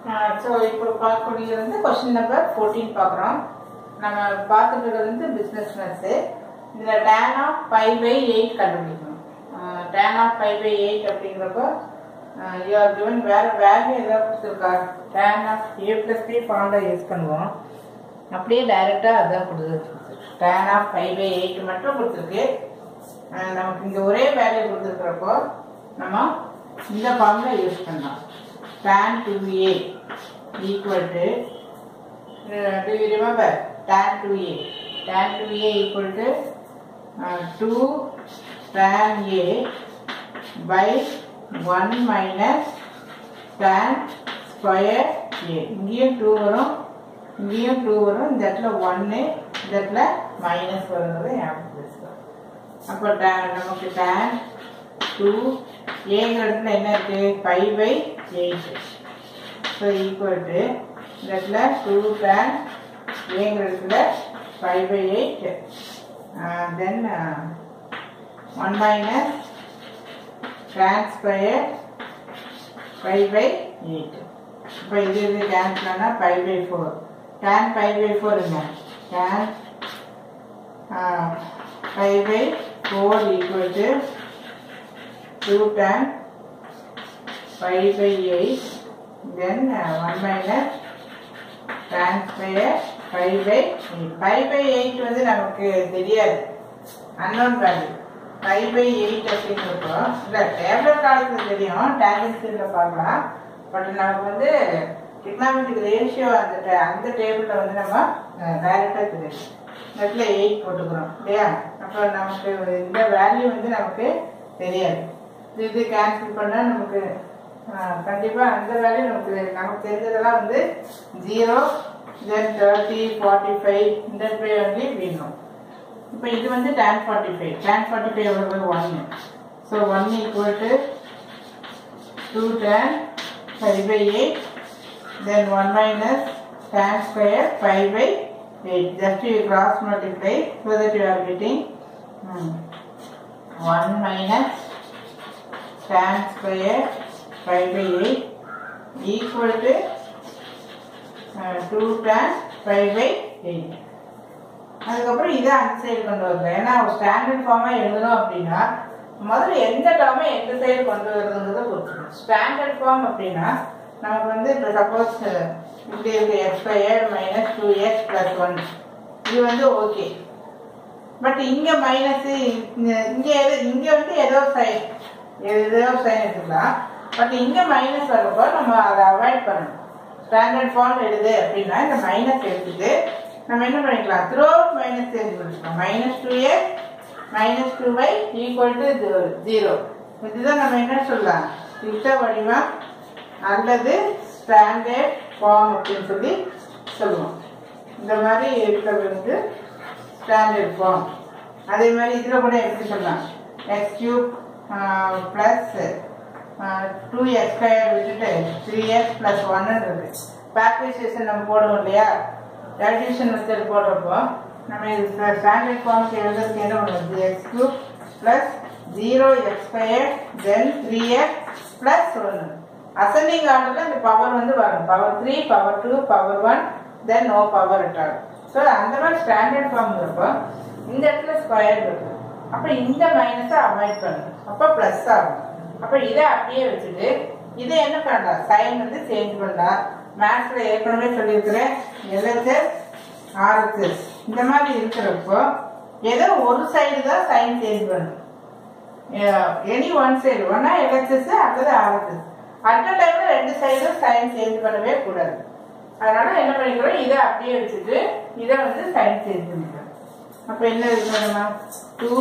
So இப்போ பார்க்கக்கூடியது வந்து கொஸ்டின் நம்பர் 14 பார்க்குறோம். நம்ம பார்த்துட்டு இருக்கிறது வந்து பிஸ்னஸ் மேத்ஸு. இதில் tan ஆஃப் 5/8 கண்டுபிடிக்கணும். tan ஆஃப் 5/8 அப்படிங்கிறப்போ யூ ஆர் கிவன் வேறு வேல்யூ எதாவது கொடுத்துருக்கா? tan of a + b formula use பண்ணுவோம். அப்படியே டைரெக்டாக அதுதான் கொடுத்துருக்கு. tan ஆஃப் 5/8 மட்டும் கொடுத்துருக்கு. நமக்கு இங்கே ஒரே வேல்யூ கொடுத்துருக்கிறப்போ நம்ம இந்த ஃபார்முலா யூஸ் பண்ணலாம். tan 2a equal to, do you remember tan 2a? Tan 2a equal to 2 tan a by 1 minus tan square a. இங்கேயும் 2 வரும், இங்கேயும் 2 வரும், இந்த இடத்துல 1, இந்த இடத்துல மைனஸ் வருங்கிறது ஞாபகம் வச்சுக்கோங்க. அப்போ நமக்கு tan 2 ஏங்கிற இடத்துல என்ன இருக்கு? 5/8. ஸோ ஈக்குவல் டு இந்த இடத்துல 2 tan ஏங்கிற இடத்துல 5/8, தென் 1 minus tan square 5/8. இப்போ இது கேன்சல் ஆனால் 5/4. tan 5/4 என்ன? tan 5/4 equal to 2 tan 5/8, then 1 minus tan square 5/8. 5/8 வந்து நமக்கு தெரியாது, அன்னோன் வேல்யூ. 5/8 அப்படிங்கிறப்போ இல்லை டேப்லெட் காலத்தில் தெரியும், டேப்லெட்ஸில் பார்க்கலாம். பட் நமக்கு வந்து டிக்னாமெட்ரிக் ரேஷியோ அந்த டேபிளில் வந்து நம்ம டைரெக்டாக தெரியும். இடத்துல 8 போட்டுக்கிறோம் இல்லையா? அப்போ நமக்கு இந்த வேல்யூ வந்து நமக்கு தெரியாது. இது கேன்சல் பண்ணால் நமக்கு கண்டிப்பாக அந்த வேல்யூ நமக்கு தெரிஞ்சதெல்லாம் வந்து 0, தென் 30, 45 இந்த வந்து வேணும். இப்போ இது வந்து tan 45. tan 45 எவ்வளவு? 1. So 1 equal to 2 tan 5/8, then 1 minus tan square 5/8. Just you cross multiply so that you are getting 1 minus tan square 5/8 equal to 2 tan 5/8. அதுக்கப்புறம் இதை அந்த சைடு கொண்டு வரல. ஏன்னா ஸ்டாண்டர்ட் ஃபார்மாக எழுதணும் அப்படின்னா முதல்ல எந்த டேர்மை எந்த சைடு கொண்டு வருதுங்கிறத கொடுத்துருவோம். ஸ்டாண்டர்ட் ஃபார்ம் அப்படின்னா நமக்கு வந்து இப்போ சப்போஸ் இப்படி இருக்கு x² minus 2x plus 1, இது வந்து ஓகே. பட் இங்கே மைனஸ் இங்கே வந்து ஏதோ சைன் எடுத்துக்கலாம். பட் இங்கே மைனஸ் வரப்போ நம்ம அதை அவாய்ட் பண்ணணும். ஸ்டாண்டர்ட் ஃபார்ம் எழுது அப்படின்னா இந்த மைனஸ் எடுத்துட்டு நம்ம என்ன பண்ணிக்கலாம்? த்ரூ அவுட் மைனஸ் சேஞ்ச் பண்ணிக்கலாம். -2x minus 2y equal to 0. இதுதான் நம்ம என்ன சொல்லலாம்? திட்ட வடிவம் அல்லது ஸ்டாண்டர்ட் ஃபார்ம் அப்படின்னு சொல்லி சொல்லுவோம். இந்த மாதிரி இருக்கிறது வந்து ஸ்டாண்டர்ட் ஃபார்ம். அதே மாதிரி இதில் கூட எப்படி சொல்லலாம்? x³ ப்ளஸ் 2x² விட்டுட்டு 3x + 1 இருக்கு. ஃபேக்டரைசேஷன் நம்ம போடுவோம் இல்லையா? அடிஷன் மெத்தட் போடுறப்போ நம்ம இது ஸ்டாண்டர்ட் ஃபார்முக்கு எழுதுறதுக்கு என்ன பண்ணுறது? x³ ப்ளஸ் 0x², தென் 3x + 1. அசெண்டிங் ஆர்டரில் இந்த பவர் வந்து வரும். Power 3, power 2, power 1, then no power retard. So அந்த மாதிரி ஸ்டாண்டர்ட் ஃபார்ம் இருப்போ இந்த இடத்துல ஸ்கொயர் இருக்கும். அப்போ இந்த மைனஸை அவாய்ட் பண்ணணும். அப்போ ப்ளஸ் ஆகும். அப்போ இதை அப்படியே வச்சுட்டு இதை என்ன பண்ணலாம்? சைன் வந்து சேஞ்ச் பண்ணலாம். மேத்ஸில் ஏற்கனவே சொல்லியிருக்கிறேன், LHS RHS இந்த மாதிரி இருக்கிறப்போ ஏதோ ஒரு சைடு தான் சைன் சேஞ்ச் பண்ணணும். எனி ஒன் சைடு, ஒன்னா LHS அல்லது RHS. அடுத்த டைம்ல 2 சைடும் சைன் சேஞ்ச் பண்ணவே கூடாது. அதனால என்ன பண்ணிக்கிறோம்? இதை அப்படியே வச்சுட்டு இதை வந்து சைன் சேஞ்ச் பண்ணிக்கிறோம். அப்போ என்ன இருக்கணுமா? 2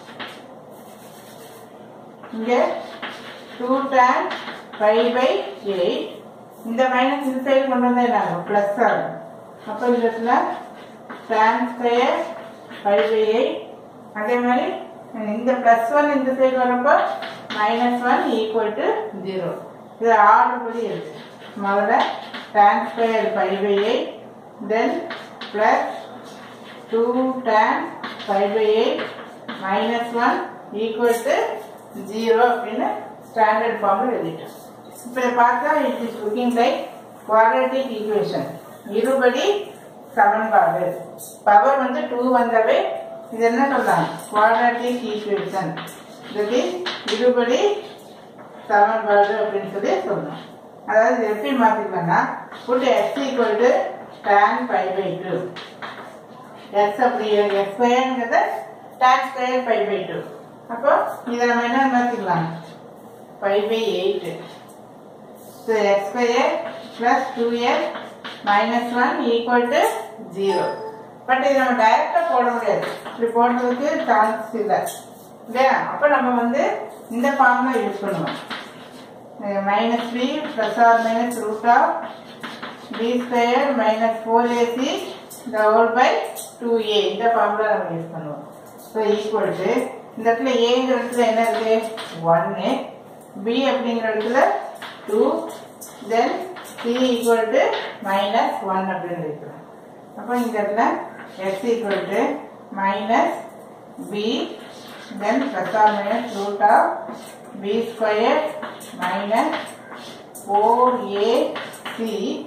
இங்கே 2 tan 5/8. இந்த மைனஸ் இந்த சைடு கொண்டு வந்தா என்ன ஆகும்? ப்ளஸ் ஆகும். அப்போ இந்த இடத்துல tan square 5/8. அதே மாதிரி இந்த +1 இந்த சைடு வரப்போ -1 equal to 0. இது ஆர்டர் படி இருக்கு. முதல்ல tan square 5/8, then plus 2 tan 5/8 -1 equal to 0 அப்படின்னு ஸ்டாண்டர்ட் ஃபார்மில் எழுதிட்டோம். இப்போ பார்த்தா it is looking like quadratic equation, இருபடி சமன்பாடு. பவர் வந்து 2 வந்தவே இது என்ன சொல்லலாம், குவாட்ரேட்டிக் ஈக்குவேஷன், இது இருபடி சமன்பாடு அப்படின்னு சொல்லி சொல்லணும். அதாவது எப்படி மாத்திக்கலாம்னா, put x equal to tan pi by 2, x அப்படி x ஸ்கொயர்ங்கிறத tan ஸ்கொயர் pi by 2. அப்போ இதை நம்ம என்ன மாத்திக்கலாம், pi by 8. So x square plus 2x minus 1 equal to 0. But இது நம்ம டைரக்டா போட முடியாது, இப்படி போடுறதுக்கு சான்ஸ் இல்லை இல்லையா. அப்போ நம்ம வந்து இந்த ஃபார்முலா யூஸ் பண்ணுவோம். Minus 3 plus or minus root of b square minus 4ac the whole by 2a, இந்த ஃபார்முலா நம்ம யூஸ் பண்ணுவோம். ஸோ ஈக்குவல் டு இந்த இடத்துல ஏங்கிற இடத்துல என்ன இருக்கு 1, b அப்படிங்கிற இடத்துல 2, then c equal to minus 1 அப்படின்னு இருக்கிறோம். அப்போ இந்த இடத்துல x equal to minus b then plus or minus root of b square minus 4ac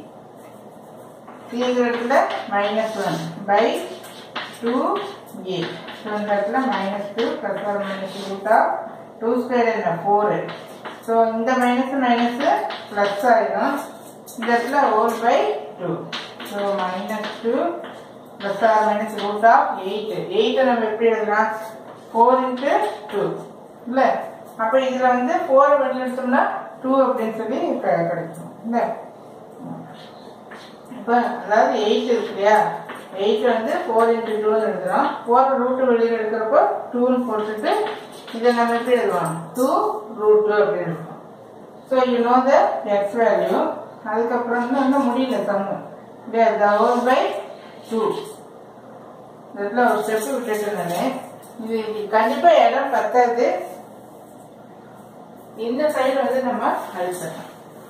c இடத்துல minus 1 by 2a. ஸோ இந்த இடத்துல minus 2 plus or minus root of 2 square என்ன 4. So இந்த மைனஸ் மைனஸ் பிளஸ் ஆயிடும், இந்த இடத்துல whole by 2. So minus 2 plus or minus root of 8. 8 நம்ம எப்படி எழுதலாம், 4 into 2 இல்லை. அப்போ இதில் வந்து 4 வெளில எடுத்தோம்னா 2 அப்படின்னு சொல்லி கிடைக்கும் இல்லை. இப்போ அதாவது 8 இருக்கு இல்லையா, 8 வந்து 4 into 2 எழுதுறோம். 4 ரூட் வெளியில் எடுக்கிறப்போ 2 போட்டுட்டு இதை நம்ம எப்படி எழுதுவோம், 2 root 2 அப்படின்னு எழுதுவோம். So you know the X value. அதுக்கப்புறம் வந்து இன்னும் முடியல சம்மு இல்லையா, the whole by 2. இதில் ஒரு ஸ்டெப்பு விட்டுட்டு நான் இது கண்டிப்பாக இடம் பத்தாது, இந்த சைடு வந்து நம்ம அழிச்சிடலாம்.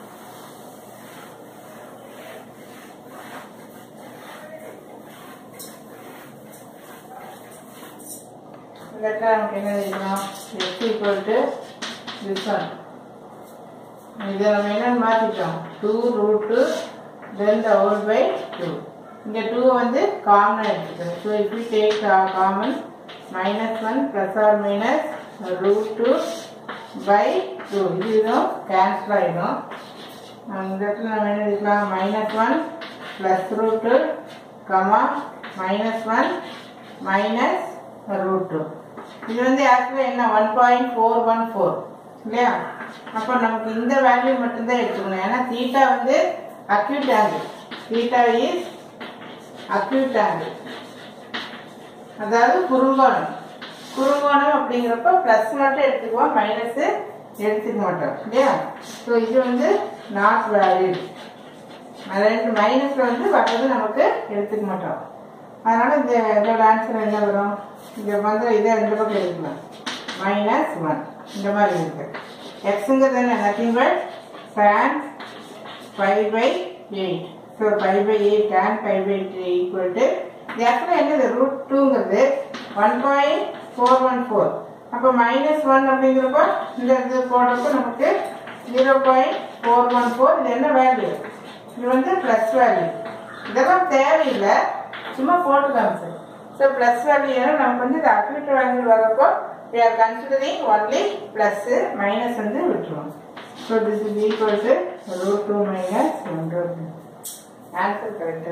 இந்த இடத்துல நமக்கு என்ன எழுதணும், x equal to this one. இதை நம்ம என்னன்னு மாற்றிட்டோம், 2 root 2 then the whole by 2. இங்கே 2 வந்து காமனாக எடுத்துக்கோங்க. So if we take common minus 1 plus or minus root 2 by 2, இதுவும் கேன்சல் ஆகிடும். இந்த இடத்துல நம்ம என்ன எழுதிக்கலாம், minus 1 plus root 2 comma minus 1 minus root 2. இது வந்து ஆக்சுவலாக என்ன 1.414 இல்லையா. அப்போ நமக்கு இந்த வேல்யூ மட்டும்தான் எடுத்துக்கணும், ஏன்னா தீட்டா வந்து acute angle, theta is acute angle, அதாவது குறுங்கோணம். குறுங்கோணம் அப்படிங்கிறப்ப பிளஸ் மட்டும் எடுத்துக்குவோம், மைனஸ் எடுத்துக்க மாட்டோம் இல்லையா. ஸோ இது வந்து நாட் வேலிட், ரெண்டு மைனஸ்ல வந்து வர்றது நமக்கு எடுத்துக்க மாட்டோம். அதனால இந்த இதோட ஆன்சர் என்ன வரும், இங்கே வந்து இதை ரெண்டு பக்கம் எடுக்கலாம், -1 இந்த மாதிரி இருக்கு. எக்ஸுங்கிறது என்ன, nothing but tan pi by 8. So pi by 8 tan pi by 8 equal to இது ஆக்சுவலாக என்னது ரூட் 2ங்கிறது 1.414. அப்போ -1 அப்படிங்கிறப்போ இந்த இது போடுறப்போ நமக்கு 0.414. இது என்ன வேல்யூ, இது வந்து ப்ளஸ் வேல்யூ. இதெல்லாம் தேவையில்லை, சும்மா போட்டுக்காங்க சார். ஸோ ப்ளஸ் வேல்யூ ஏன்னா நமக்கு வந்து இது அக்யூட் வேல்யூ வரப்போ we are considering only plus, minus வந்து விட்டுருவோம். So this is equal to root 2 minus 1. Answer correct.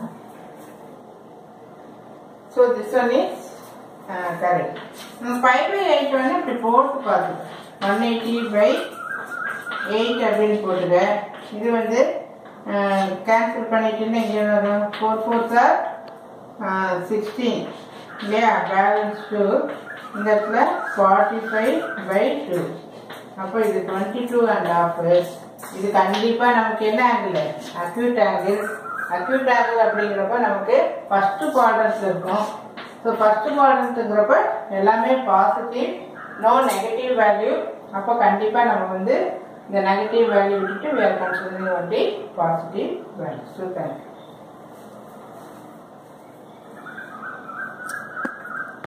So this one is correct. Pi by 8 வந்து இப்படி போட்டு பார்த்து 180 by 8 அப்படின்னு போட்டுக்க. இது வந்து கேன்சல் பண்ணிட்டுன்னு இங்கே வரும் 4 4s are 16 இல்லையா, பேலன்ஸ் 2. இந்த இடத்துல 45 by 2. அப்போ இது 22.5. இது கண்டிப்பா நமக்கு என்ன angle, acute angle. Acute angle அப்படிங்கிறப்ப நமக்கு ஃபர்ஸ்ட் குவாட்ரண்ட்ல இருக்கும். ஸோ ஃபர்ஸ்ட் குவாட்ரண்ட்ங்கிறப்ப எல்லாமே பாசிட்டிவ், நோ நெகட்டிவ் வேல்யூ. அப்போ கண்டிப்பா நம்ம வந்து இந்த நெகட்டிவ் வேல்யூ விட்டுட்டு we are considering only positive values. So thank you.